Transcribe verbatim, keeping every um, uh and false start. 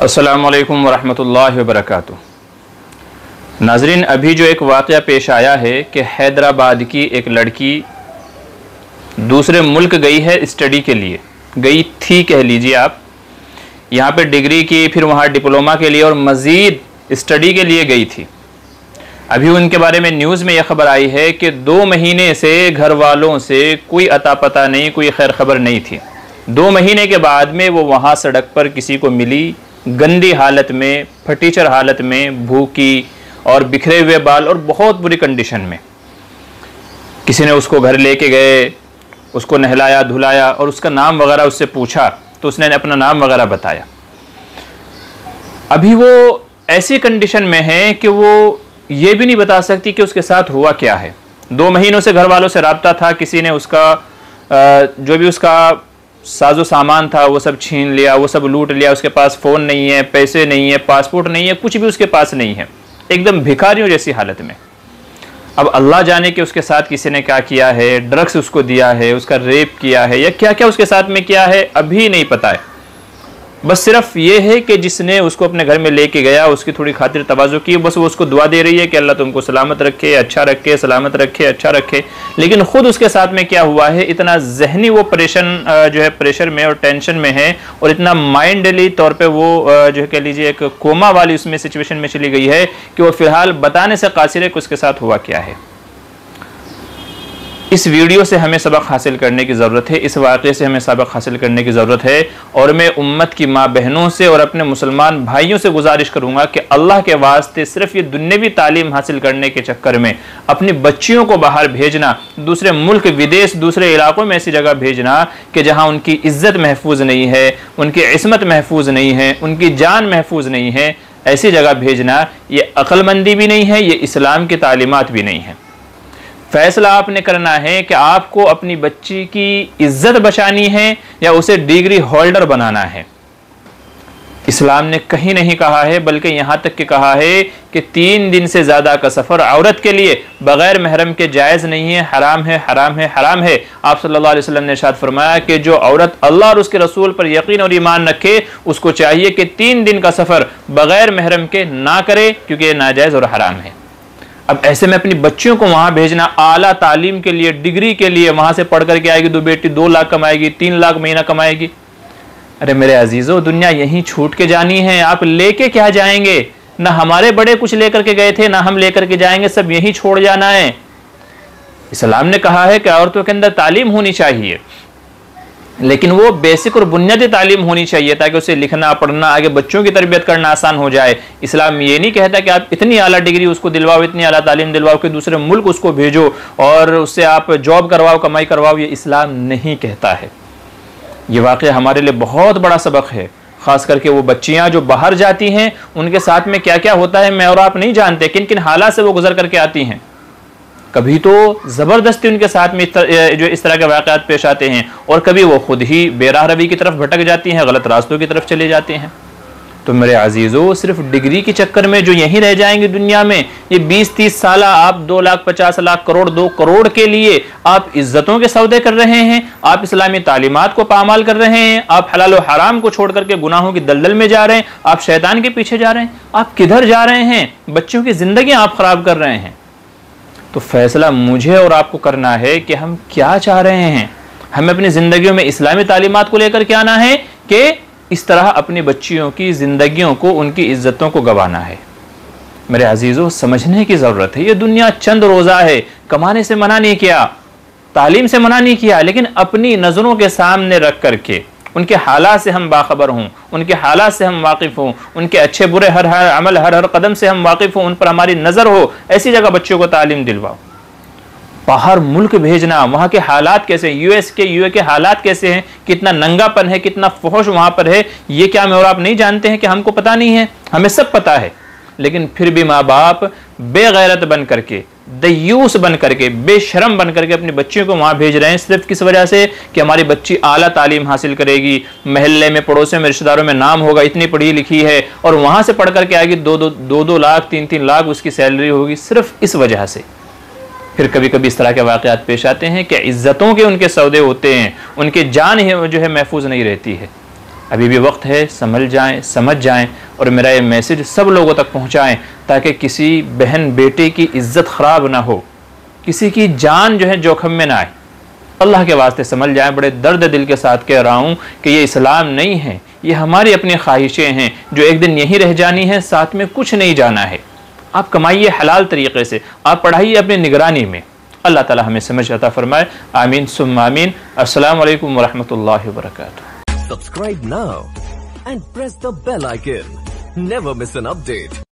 अस्सलामु अलैकुम वरहमतुल्लाहि वबरकातुह। नाज़रीन, अभी जो एक वाक़या पेश आया है कि हैदराबाद की एक लड़की दूसरे मुल्क गई है स्टडी के लिए, गई थी कह लीजिए आप, यहाँ पे डिग्री की, फिर वहाँ डिप्लोमा के लिए और मज़ीद स्टडी के लिए गई थी। अभी उनके बारे में न्यूज़ में यह खबर आई है कि दो महीने से घर वालों से कोई अता पता नहीं, कोई खैर खबर नहीं थी। दो महीने के बाद में वो वहाँ सड़क पर किसी को मिली, गंदी हालत में, फटीचर हालत में, भूखी और बिखरे हुए बाल और बहुत बुरी कंडीशन में। किसी ने उसको घर लेके गए, उसको नहलाया धुलाया और उसका नाम वगैरह उससे पूछा तो उसने अपना नाम वगैरह बताया। अभी वो ऐसी कंडीशन में है कि वो ये भी नहीं बता सकती कि उसके साथ हुआ क्या है। दो महीनों से घर वालों से राब्ता था, किसी ने उसका जो भी उसका साजो सामान था वो सब छीन लिया, वो सब लूट लिया। उसके पास फ़ोन नहीं है, पैसे नहीं है, पासपोर्ट नहीं है, कुछ भी उसके पास नहीं है, एकदम भिखारियों जैसी हालत में। अब अल्लाह जाने कि उसके साथ किसी ने क्या किया है, ड्रग्स उसको दिया है, उसका रेप किया है या क्या क्या उसके साथ में किया है, अभी नहीं पता है। बस सिर्फ ये है कि जिसने उसको अपने घर में लेके गया उसकी थोड़ी खातिर तवाज़ो की, बस वो उसको दुआ दे रही है कि अल्लाह तुमको सलामत रखे, अच्छा रखे, सलामत रखे, अच्छा रखे। लेकिन ख़ुद उसके साथ में क्या हुआ है, इतना जहनी वो परेशान जो है प्रेशर में और टेंशन में है और इतना माइंडली तौर पे वो जो है कह लीजिए एक कोमा वाली उसमें सिचुएशन में चली गई है कि वो फ़िलहाल बताने से कासिर है कि उसके साथ हुआ क्या है। इस वीडियो से हमें सबक हासिल करने की ज़रूरत है, इस वाक़े से हमें सबक हासिल करने की ज़रूरत है। और मैं उम्मत की माँ बहनों से और अपने मुसलमान भाइयों से गुजारिश करूँगा कि अल्लाह के वास्ते सिर्फ ये दुनियावी तालीम हासिल करने के चक्कर में अपनी बच्चियों को बाहर भेजना, दूसरे मुल्क, विदेश, दूसरे इलाकों में ऐसी जगह भेजना कि जहाँ उनकी इज़्ज़त महफूज नहीं है, उनकी इस्मत महफूज नहीं है, उनकी जान महफूज नहीं है, ऐसी जगह भेजना ये अक्लमंदी भी नहीं है, ये इस्लाम की तालीमात भी नहीं है। फैसला आपने करना है कि आपको अपनी बच्ची की इज्जत बचानी है या उसे डिग्री होल्डर बनाना है। इस्लाम ने कहीं नहीं कहा है, बल्कि यहाँ तक कि कहा है कि तीन दिन से ज़्यादा का सफ़र औरत के लिए बग़ैर महरम के जायज़ नहीं है, हराम है, हराम है, हराम है। आप सल्लल्लाहु अलैहि वसल्लम ने इरशाद फरमाया कि जो औरत अल्लाह और उसके रसूल पर यकीन और ईमान रखे उसको चाहिए कि तीन दिन का सफ़र बग़ैर महरम के ना करे, क्योंकि ये नाजायज़ और हराम है। अब ऐसे में अपनी बच्चियों को वहाँ भेजना, आला तालीम के लिए, डिग्री के लिए, वहाँ से पढ़ करके आएगी, दो बेटी दो लाख कमाएगी, तीन लाख महीना कमाएगी। अरे मेरे अजीज़ों, दुनिया यहीं छूट के जानी है, आप लेके क्या जाएंगे? ना हमारे बड़े कुछ लेकर के गए थे, ना हम लेकर के जाएंगे, सब यहीं छोड़ जाना है। इस्लाम ने कहा है कि औरतों के अंदर तालीम होनी चाहिए, लेकिन वो बेसिक और बुनियादी तालीम होनी चाहिए ताकि उसे लिखना पढ़ना, आगे बच्चों की तरबियत करना आसान हो जाए। इस्लाम ये नहीं कहता कि आप इतनी आला डिग्री उसको दिलवाओ, इतनी आला तालीम दिलवाओ कि दूसरे मुल्क उसको भेजो और उससे आप जॉब करवाओ, कमाई करवाओ। ये इस्लाम नहीं कहता है। ये वाक़या हमारे लिए बहुत बड़ा सबक है, ख़ास करके वो बच्चियाँ जो बाहर जाती हैं उनके साथ में क्या क्या होता है मैं और आप नहीं जानते, किन किन हालात से वो गुजर करके आती हैं। कभी तो ज़बरदस्ती उनके साथ में जो इस तरह के वाक़यात पेश आते हैं और कभी वो खुद ही बेराह रवी की तरफ भटक जाती हैं, गलत रास्तों की तरफ चले जाते हैं। तो मेरे अजीज़ों, सिर्फ डिग्री के चक्कर में जो यहीं रह जाएंगे दुनिया में, ये बीस तीस साल आप दो लाख पचास लाख करोड़ दो करोड़ के लिए आप इज्जतों के सौदे कर रहे हैं, आप इस्लामी तालीमात को पामाल कर रहे हैं, आप हलाल और हराम को छोड़ करके गुनाहों की दलदल में जा रहे हैं, आप शैतान के पीछे जा रहे हैं। आप किधर जा रहे हैं? बच्चों की ज़िंदगी आप ख़राब कर रहे हैं। तो फैसला मुझे और आपको करना है कि हम क्या चाह रहे हैं। हमें अपनी ज़िंदगियों में इस्लामी तालीमात को लेकर के आना है कि इस तरह अपनी बच्चियों की ज़िंदगियों को, उनकी इज्जतों को गंवाना है। मेरे अजीज़ों, समझने की ज़रूरत है। ये दुनिया चंद रोज़ा है, कमाने से मना नहीं किया, तालीम से मना नहीं किया, लेकिन अपनी नज़रों के सामने रख करके उनके हालात से हम बाखबर हों, उनके हालात से हम वाकिफ़ हों, उनके अच्छे बुरे हर हर अमल, हर हर कदम से हम वाकिफ़ हों, उन पर हमारी नज़र हो, ऐसी जगह बच्चों को तालीम दिलवाओ। बाहर मुल्क भेजना, वहाँ के हालात कैसे, यूएस के यूए के हालात कैसे हैं, कितना नंगापन है, कितना फहश वहाँ पर है, ये क्या मैं और आप नहीं जानते हैं कि हमको पता नहीं है? हमें सब पता है। लेकिन फिर भी माँ बाप बेगैरत बन करके, दयूस बन करके, बेशरम बन करके अपनी बच्चियों को वहाँ भेज रहे हैं, सिर्फ किस वजह से कि हमारी बच्ची आला तालीम हासिल करेगी, महल्ले में, पड़ोसियों में, रिश्तेदारों में नाम होगा, इतनी पढ़ी लिखी है, और वहाँ से पढ़ करके आएगी, दो दो दो दो लाख तीन तीन लाख उसकी सैलरी होगी, सिर्फ इस वजह से। फिर कभी कभी इस तरह के वाक़यात पेश आते हैं कि इज्जतों के उनके सौदे होते हैं, उनके जान जो है महफूज नहीं रहती है। अभी भी वक्त है, संभल जाएं, समझ जाएं और मेरा ये मैसेज सब लोगों तक पहुंचाएं ताकि किसी बहन बेटे की इज्जत ख़राब ना हो, किसी की जान जो है जोखिम में ना आए। अल्लाह के वास्ते समझ जाएं। बड़े दर्द दिल के साथ कह रहा हूँ कि ये इस्लाम नहीं है, ये हमारी अपनी ख्वाहिशें हैं जो एक दिन यहीं रह जानी है, साथ में कुछ नहीं जाना है। आप कमाइए हलाल तरीके से, आप पढ़ाइए अपनी निगरानी में। अल्लाह ताला हमें समझ अता फरमाए। आमीन सुम्मा आमीन। अस्सलाम वालेकुम वरहमतुल्लाहि वबरकातुहू। Subscribe now and press the bell icon. Never miss an update.